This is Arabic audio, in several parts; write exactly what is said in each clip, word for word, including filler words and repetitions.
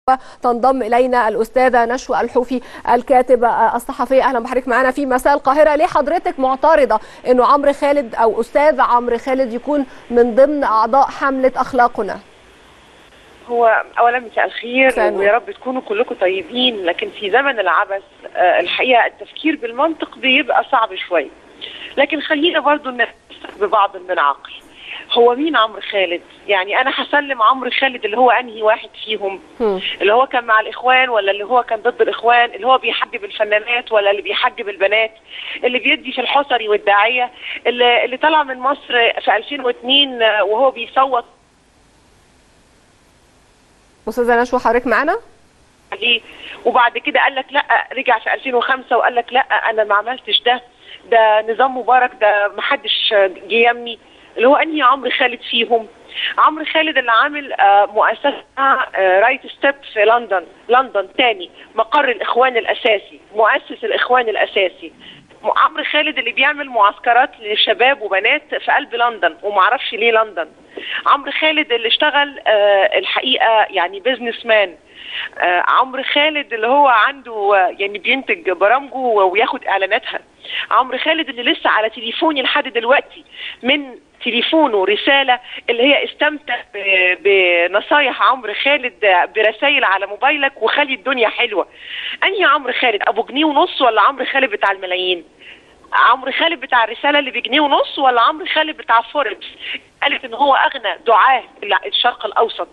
تنضم إلينا الأستاذة نشوى الحوفي الكاتبة الصحفية. أهلا بحضرتك معنا في مساء القاهرة. ليه حضرتك معترضة إنه عمرو خالد أو أستاذ عمرو خالد يكون من ضمن أعضاء حملة أخلاقنا؟ هو أولا مساء الخير ويا رب تكونوا كلكم طيبين، لكن في زمن العبث الحقيقة التفكير بالمنطق بيبقى صعب شوية، لكن خلينا برضو نفكر ببعض من العقل. هو مين عمرو خالد؟ يعني انا هسلم عمرو خالد اللي هو انهي واحد فيهم؟ م. اللي هو كان مع الاخوان ولا اللي هو كان ضد الاخوان؟ اللي هو بيحجب الفنانات ولا اللي بيحجب البنات؟ اللي بيدي في الحصري والداعيه؟ اللي, اللي طلع من مصر في ألفين واثنين وهو بيصوت. استاذه نشوى حضرتك معانا؟ عليه وبعد كده قال لك لا، رجع في ألفين وخمسة وقال لك لا انا ما عملتش ده، ده نظام مبارك، ده ما حدش جه يمي. اللي هو انهي عمرو خالد فيهم؟ عمرو خالد اللي عامل مؤسسه رايت ستيب في لندن، لندن تاني مقر الاخوان الاساسي، مؤسس الاخوان الاساسي. عمرو خالد اللي بيعمل معسكرات لشباب وبنات في قلب لندن ومعرفش ليه لندن. عمرو خالد اللي اشتغل الحقيقه يعني بيزنس مان. عمرو خالد اللي هو عنده يعني بينتج برامجه وياخد اعلاناتها. عمرو خالد اللي لسه على تليفوني لحد دلوقتي من تليفونه رساله اللي هي استمتع بنصايح عمرو خالد برسائل على موبايلك وخلي الدنيا حلوه. انهي عمرو خالد؟ ابو جنيه ونص ولا عمرو خالد بتاع الملايين؟ عمرو خالد بتاع الرساله اللي بجنيه ونص ولا عمرو خالد بتاع فوربس قالت ان هو اغنى دعاه الشرق الاوسط؟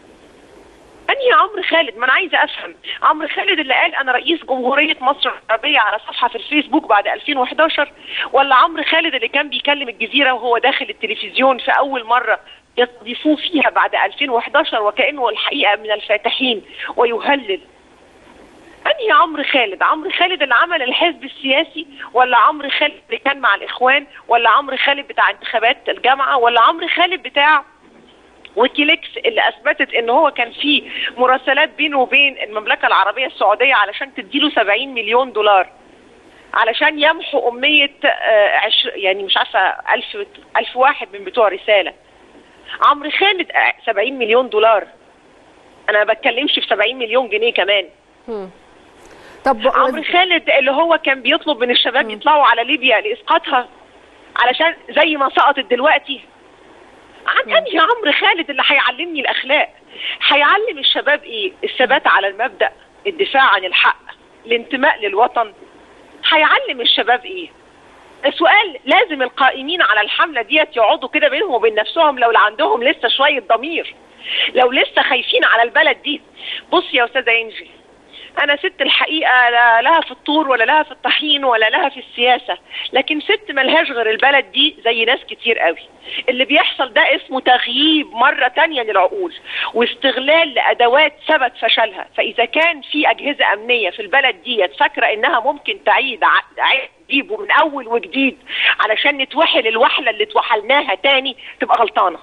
انهي عمرو خالد؟ ما انا عايزه افهم. عمرو خالد اللي قال انا رئيس جمهوريه مصر العربيه على صفحه في الفيسبوك بعد ألفين وإحداشر، ولا عمرو خالد اللي كان بيكلم الجزيره وهو داخل التلفزيون في اول مره يستضيفوه فيها بعد ألفين وإحداشر وكانه الحقيقه من الفاتحين ويهلل؟ انهي عمرو خالد؟ عمرو خالد اللي عمل الحزب السياسي، ولا عمرو خالد اللي كان مع الاخوان، ولا عمرو خالد بتاع انتخابات الجامعه، ولا عمرو خالد بتاع ويكيليكس اللي اثبتت ان هو كان في مراسلات بينه وبين المملكه العربيه السعوديه علشان تديله سبعين مليون دولار علشان يمحو اميه عش يعني مش عارفه ألف ألف واحد من بتوع رساله. عمرو خالد سبعين مليون دولار، انا ما بتكلمش في سبعين مليون جنيه كمان. م. طب عمرو خالد اللي هو كان بيطلب من الشباب م. يطلعوا على ليبيا لاسقاطها علشان زي ما سقطت دلوقتي. عن انهي عمرو خالد اللي هيعلمني الاخلاق؟ هيعلم الشباب ايه؟ الثبات على المبدأ، الدفاع عن الحق، الانتماء للوطن. هيعلم الشباب ايه؟ السؤال لازم القائمين على الحملة ديت يقعدوا كده بينهم وبين نفسهم لو عندهم لسه شوية ضمير، لو لسه خايفين على البلد دي. بص يا استاذة انجي، انا ست الحقيقه لا لها في الطور ولا لها في الطحين ولا لها في السياسه، لكن ست ملهاش غير البلد دي زي ناس كتير قوي. اللي بيحصل ده اسمه تغييب مره تانية للعقول واستغلال لادوات ثبت فشلها. فاذا كان في اجهزه امنيه في البلد دي فاكره انها ممكن تعيد تجيبه من اول وجديد علشان نتوحل الوحله اللي اتوحلناها تاني، تبقى غلطانه.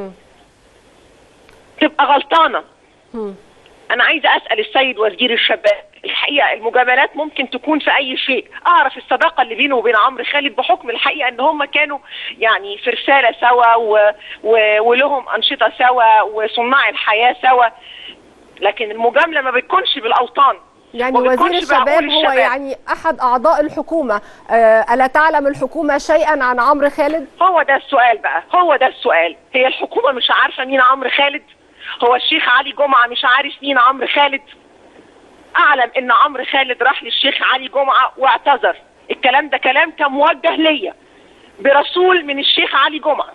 تبقى غلطانه. أنا عايزة أسأل السيد وزير الشباب، الحقيقة المجاملات ممكن تكون في أي شيء. أعرف الصداقة اللي بينه وبين عمرو خالد بحكم الحقيقة إن هم كانوا يعني في رسالة سوا و... و... ولهم أنشطة سوا وصناع الحياة سوا، لكن المجاملة ما بتكونش بالأوطان. يعني وزير الشباب هو يعني أحد أعضاء الحكومة، أه ألا تعلم الحكومة شيئا عن عمرو خالد؟ هو ده السؤال بقى، هو ده السؤال. هي الحكومة مش عارفة مين عمرو خالد؟ هو الشيخ علي جمعة مش عارف مين عمرو خالد؟ اعلم ان عمرو خالد راح للشيخ علي جمعة واعتذر. الكلام ده كلام كان موجه ليا برسول من الشيخ علي جمعة،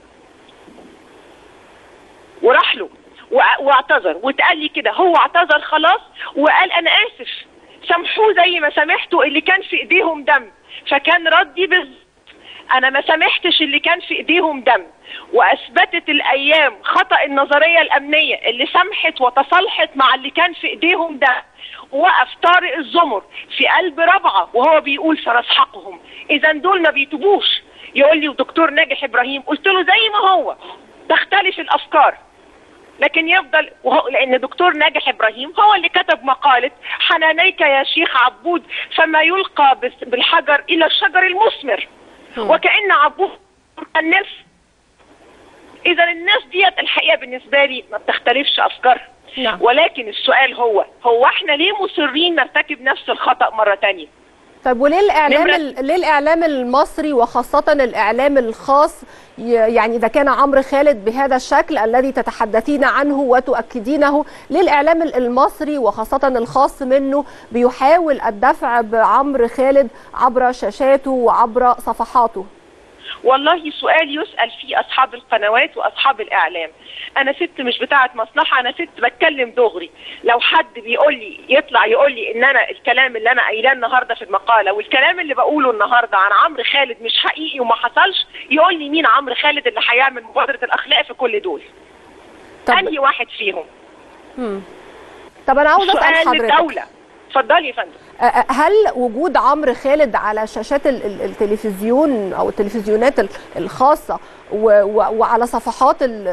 وراح له واعتذر واتقال لي كده. هو اعتذر خلاص وقال انا اسف، سامحوه زي ما سامحته اللي كان في ايديهم دم. فكان ردي بالظبط، انا ما سامحتش اللي كان في ايديهم دم، واثبتت الايام خطأ النظرية الامنية اللي سمحت وتصالحت مع اللي كان في ايديهم ده. وقف طارق الزمر في قلب رابعة وهو بيقول سنسحقهم. اذا دول ما بيتوبوش. يقول لي ودكتور ناجح ابراهيم، قلت له زي ما هو تختلف الافكار لكن يفضل وهو، لان دكتور ناجح ابراهيم هو اللي كتب مقالة حنانيك يا شيخ عبود فما يلقى بالحجر الى الشجر المثمر. وكأن عبود كان نفس اذا الناس ديت الحقيقه بالنسبه لي ما بتختلفش افكارها. نعم. ولكن السؤال هو هو احنا ليه مصرين نرتكب نفس الخطأ مرة تانية؟ طيب وليه الاعلام نمرة... ال... ليه الاعلام المصري وخاصة الاعلام الخاص ي... يعني اذا كان عمرو خالد بهذا الشكل الذي تتحدثين عنه وتؤكدينه، ليه الاعلام المصري وخاصة الخاص منه بيحاول الدفع بعمرو خالد عبر شاشاته وعبر صفحاته؟ والله سؤال يسأل فيه أصحاب القنوات وأصحاب الإعلام. أنا ست مش بتاعة مصلحة، أنا ست بتكلم دغري. لو حد بيقول لي يطلع يقول لي إن أنا الكلام اللي أنا قايلاه النهارده في المقالة والكلام اللي بقوله النهارده عن عمرو خالد مش حقيقي وما حصلش، يقول لي مين عمرو خالد اللي هيعمل مبادرة الأخلاق في كل دول؟ طب أنهي واحد فيهم؟ مم. طب أنا عاوز أسأل حضرتك. الدولة. اتفضلي يا فندم. هل وجود عمرو خالد على شاشات التلفزيون او التلفزيونات الخاصه وعلى صفحات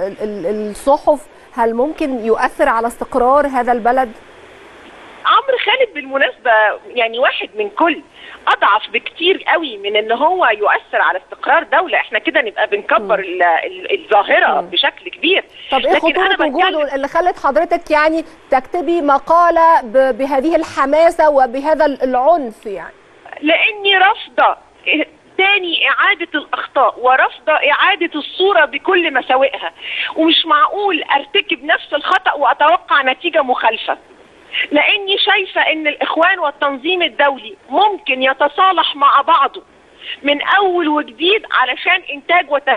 الصحف هل ممكن يؤثر على استقرار هذا البلد؟ عمرو خالد بالمناسبه يعني واحد من كل، اضعف بكتير قوي من ان هو يؤثر على استقرار دوله. احنا كده نبقى بنكبر ال ال الظاهره م. بشكل كبير. طب ايه خطوره وجوده اللي خلت حضرتك يعني تكتبي مقاله بهذه الحماسه وبهذا العنف؟ يعني لاني رافضه تاني إعادة الأخطاء ورفض إعادة الصورة بكل مساوئها، ومش معقول أرتكب نفس الخطأ وأتوقع نتيجة مخالفة. لاني شايفة ان الاخوان والتنظيم الدولي ممكن يتصالح مع بعضه من اول وجديد علشان انتاج وت...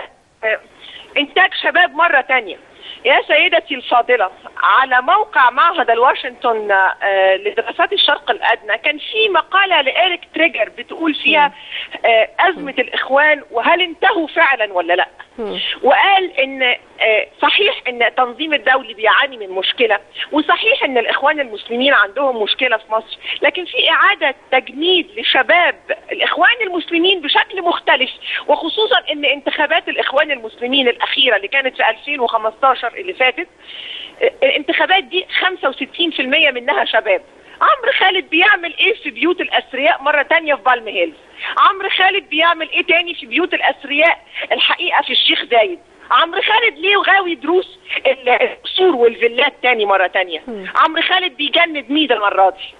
انتاج شباب مرة تانية. يا سيدتي الفاضلة، على موقع معهد الواشنطن لدراسات الشرق الادنى كان في مقالة لإيريك تريجر بتقول فيها ازمة الاخوان وهل انتهوا فعلا ولا لا. وقال ان صحيح ان التنظيم الدولي بيعاني من مشكلة، وصحيح ان الاخوان المسلمين عندهم مشكلة في مصر، لكن في اعادة تجنيد لشباب الاخوان المسلمين بشكل مختلف، وخصوصا ان انتخابات الاخوان المسلمين الاخيرة اللي كانت في ألفين وخمستاشر اللي فاتت، الانتخابات دي خمسة وستين بالمية منها شباب. عمرو خالد بيعمل ايه في بيوت الاثرياء مرة تانية في بالم هيلز؟ عمرو خالد بيعمل ايه تاني في بيوت الاثرياء الحقيقة في الشيخ زايد؟ عمرو خالد ليه غاوي دروس القصور والفيلات تاني مرة تانية؟ عمرو خالد بيجند مين المرة دي؟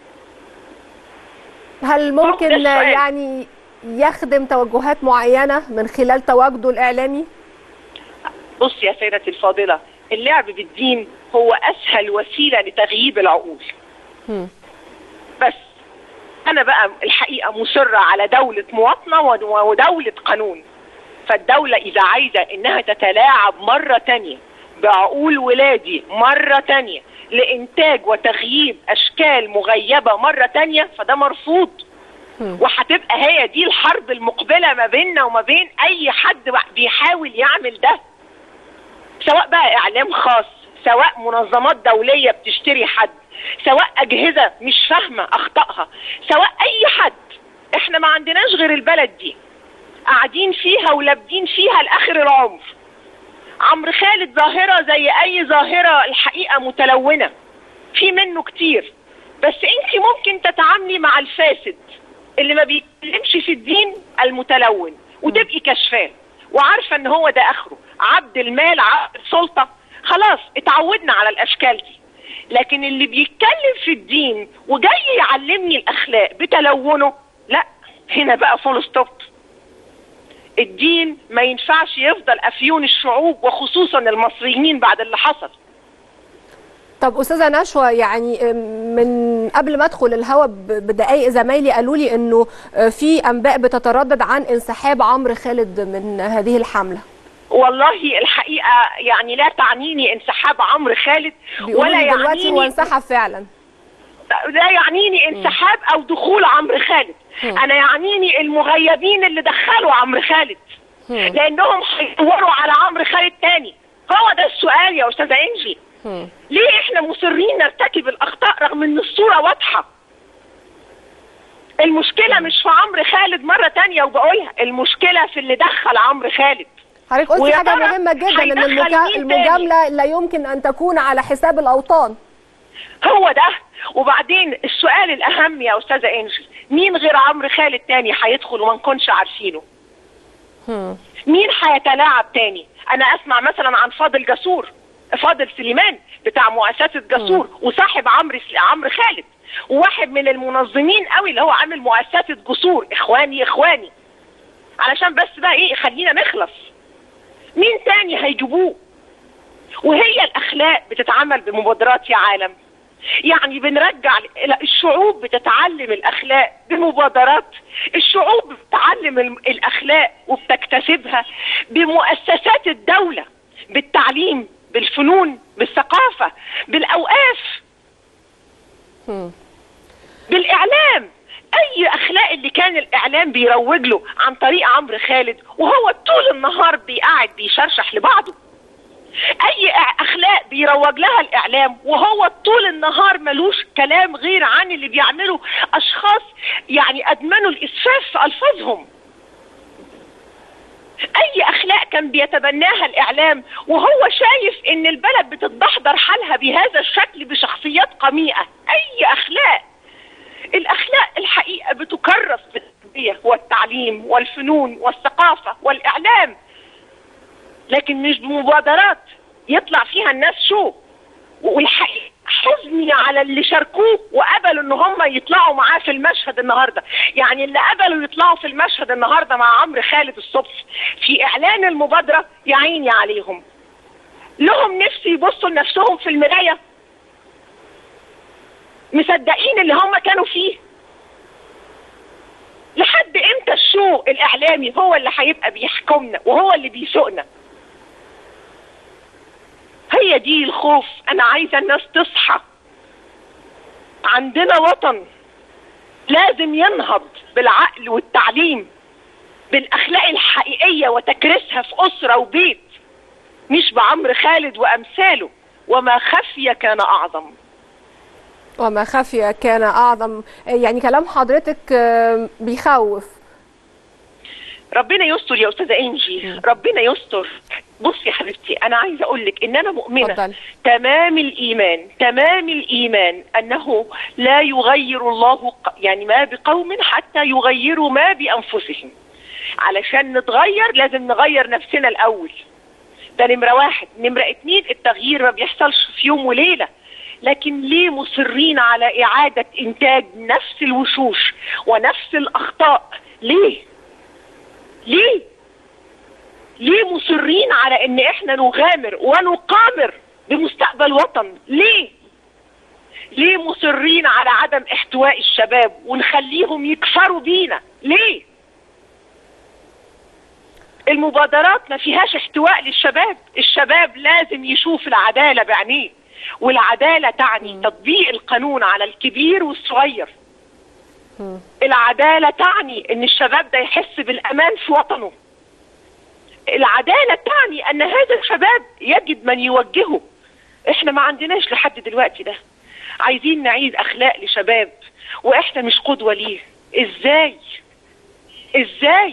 هل ممكن يعني يخدم توجهات معينة من خلال تواجده الإعلامي؟ بص يا سيدتي الفاضلة، اللعب بالدين هو أسهل وسيلة لتغييب العقول. م. بس أنا بقى الحقيقة مصرة على دولة مواطنة ودولة قانون. فالدولة إذا عايزة إنها تتلاعب مرة تانية بعقول ولادي مرة تانية لإنتاج وتغييب أشكال مغيبة مرة تانية، فده مرفوض. وهتبقى هي دي الحرب المقبلة ما بيننا وما بين أي حد بيحاول يعمل ده، سواء بقى إعلام خاص، سواء منظمات دولية بتشتري حد، سواء أجهزة مش فاهمة أخطائها، سواء أي حد. إحنا ما عندناش غير البلد دي قاعدين فيها ولابدين فيها لآخر العمر. عمرو خالد ظاهرة زي أي ظاهرة الحقيقة متلونة، في منه كتير، بس أنت ممكن تتعاملي مع الفاسد اللي ما بيتكلمش في الدين المتلون وتبقي كشفاه وعارفة ان هو ده اخره عبد المال عبد السلطة. خلاص اتعودنا على الاشكال دي. لكن اللي بيتكلم في الدين وجاي يعلمني الاخلاق بتلونه، لا، هنا بقى فول ستوب. الدين ما ينفعش يفضل افيون الشعوب وخصوصا المصريين بعد اللي حصل. طب أستاذة نشوى، يعني من قبل ما أدخل الهوا بدقايق زمايلي قالوا لي إنه في أنباء بتتردد عن انسحاب عمرو خالد من هذه الحملة. والله الحقيقة يعني لا تعنيني انسحاب عمرو خالد ولا يعني دلوقتي هو انسحب فعلا. لا يعنيني انسحاب م. أو دخول عمرو خالد. م. أنا يعنيني المغيبين اللي دخلوا عمرو خالد، م. لأنهم هيدوروا على عمرو خالد تاني. هو ده السؤال يا أستاذة إنجي. م. ليه احنا مصرين نرتكب الاخطاء رغم ان الصورة واضحة؟ المشكلة مش في عمرو خالد مرة تانية، وبقولها المشكلة في اللي دخل عمرو خالد. حضرتك قلتي حاجة مهمة جدا، ان المجاملة لا يمكن ان تكون على حساب الاوطان. هو ده. وبعدين السؤال الاهم يا استاذة انجي، مين غير عمرو خالد تاني هيدخل وما نكونش عارفينه؟ هم. مين هيتلاعب تاني؟ انا اسمع مثلا عن فاضل جسور، فاضل سليمان بتاع مؤسسه جسور وصاحب عمرو عمرو خالد، وواحد من المنظمين قوي اللي هو عامل مؤسسه جسور، اخواني اخواني. علشان بس بقى ايه، خلينا نخلص. مين تاني هيجيبوه؟ وهي الاخلاق بتتعمل بمبادرات يا عالم. يعني بنرجع الشعوب بتتعلم الاخلاق بمبادرات، الشعوب بتتعلم الاخلاق وبتكتسبها بمؤسسات الدوله، بالتعليم، بالفنون، بالثقافه، بالاوقاف، بالاعلام. اي اخلاق اللي كان الاعلام بيروج له عن طريق عمرو خالد وهو طول النهار بيقعد بيشرشح لبعضه، اي اخلاق بيروج لها الاعلام وهو طول النهار ملوش كلام غير عن اللي بيعمله اشخاص يعني ادمنوا الاسفاف في الفاظهم. اي اخلاق كان بيتبناها الاعلام وهو شايف ان البلد بتتدحضر حالها بهذا الشكل بشخصيات قميئة. اي اخلاق، الاخلاق الحقيقة بتكرس بالتربية والتعليم والفنون والثقافة والاعلام، لكن مش بمبادرات يطلع فيها الناس شو. والحقيقة حزني على اللي شاركوه وقبلوا ان هم يطلعوا معاه في المشهد النهارده، يعني اللي قبلوا يطلعوا في المشهد النهارده مع عمرو خالد الصبح في اعلان المبادره، يا عيني عليهم. لهم نفس يبصوا لنفسهم في المرايه؟ مصدقين اللي هم كانوا فيه؟ لحد امتى الشو الاعلامي هو اللي هيبقى بيحكمنا وهو اللي بيسوقنا؟ هي دي الخوف. انا عايزه الناس تصحى. عندنا وطن لازم ينهض بالعقل والتعليم، بالاخلاق الحقيقيه وتكريسها في اسره وبيت، مش بعمرو خالد وامثاله. وما خفي كان اعظم. وما خفي كان اعظم. يعني كلام حضرتك بيخوف. ربنا يستر يا استاذه انجي، ربنا يستر. بصي يا حبيبتي، انا عايزه اقول لك ان انا مؤمنه فضل. تمام الايمان تمام الايمان انه لا يغير الله يعني ما بقوم حتى يغيروا ما بانفسهم. علشان نتغير لازم نغير نفسنا الاول، ده نمره واحد. نمره اتنين، التغيير ما بيحصلش في يوم وليله، لكن ليه مصرين على اعاده انتاج نفس الوشوش ونفس الاخطاء؟ ليه ليه ليه مصرين على ان احنا نغامر ونقامر بمستقبل وطن؟ ليه ليه مصرين على عدم احتواء الشباب ونخليهم يكفروا بينا؟ ليه؟ المبادرات ما فيهاش احتواء للشباب. الشباب لازم يشوف العدالة بعينيه، والعدالة تعني تطبيق القانون على الكبير والصغير. العدالة تعني ان الشباب ده يحس بالامان في وطنه. العدالة تعني ان هذا الشباب يجد من يوجهه. احنا ما عندناش لحد دلوقتي ده. عايزين نعيد اخلاق لشباب واحنا مش قدوة ليه. ازاي ازاي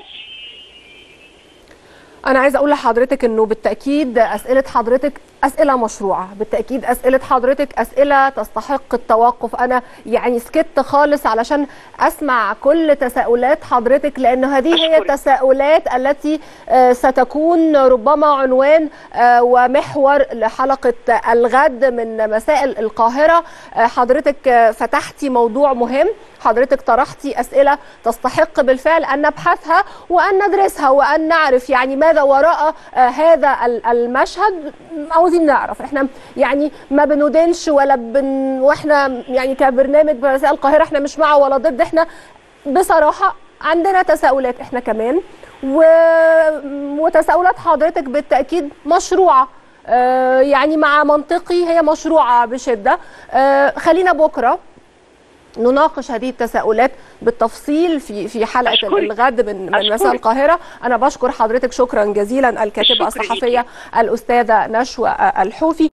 أنا عايزة أقول لحضرتك إنه بالتأكيد أسئلة حضرتك أسئلة مشروعة، بالتأكيد أسئلة حضرتك أسئلة تستحق التوقف. أنا يعني سكت خالص علشان أسمع كل تساؤلات حضرتك، لأن هذه هي التساؤلات التي ستكون ربما عنوان ومحور لحلقة الغد من مسائل القاهرة. حضرتك فتحتي موضوع مهم، حضرتك طرحتي أسئلة تستحق بالفعل أن نبحثها وأن ندرسها وأن نعرف يعني ماذا وراء هذا المشهد. عاوزين نعرف، احنا يعني ما بندينش ولا بن واحنا يعني كبرنامج مساء القاهرة احنا مش مع ولا ضد، احنا بصراحة عندنا تساؤلات احنا كمان، و... وتساؤلات حضرتك بالتأكيد مشروعة، اه يعني مع منطقي هي مشروعة بشدة. اه خلينا بكرة نناقش هذه التساؤلات بالتفصيل في في حلقه أشكري. الغد من من مساء القاهره. انا بشكر حضرتك شكرا جزيلا الكاتبه الصحفيه الاستاذه نشوى الحوفي.